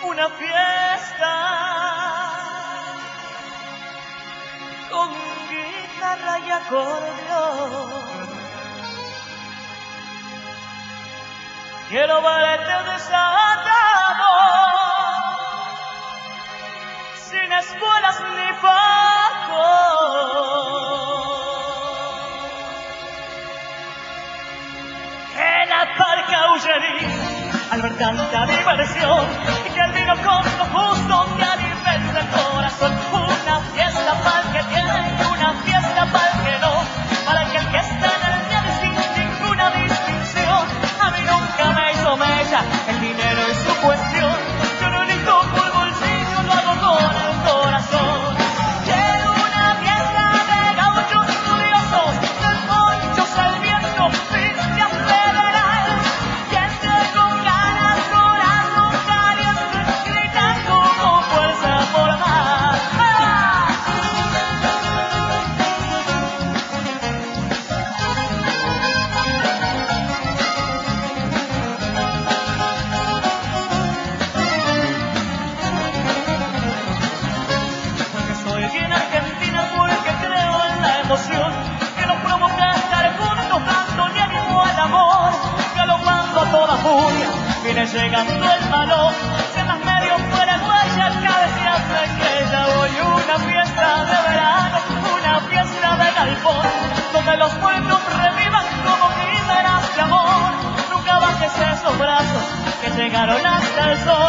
una fiesta con guitarra y acordeón. Quiero verte desatado, sin espuelas ni facos. Que la parca huyería al ver tanta diversión, y que el vino con lo justo que alimenta el corazón. Una fiesta para el que tiene y una fiesta para el que no, para el que está en el día sin ninguna distinción. A mí nunca me hizo mella el dinero es su cuestión. Yo no elijo por bolsillo, lo hago con el corazón. Quiero una fiesta de gauchos curiosos, de ponchos al viento, fiesta federal. Gente con ganas, corazón caliente, gritando con fuerza por más. Soy bien argentina porque creo en la emoción que nos provoca estar juntos, dando ni ánimo al amor. Galopando a toda furia, viene llegando el valor. Se más medio fuera guaya, cabeceando estrella. Hoy una fiesta de verano, una fiesta de galpón, donde los pueblos revivan como quimeras de amor. Nunca bajes esos brazos que llegaron hasta el sol.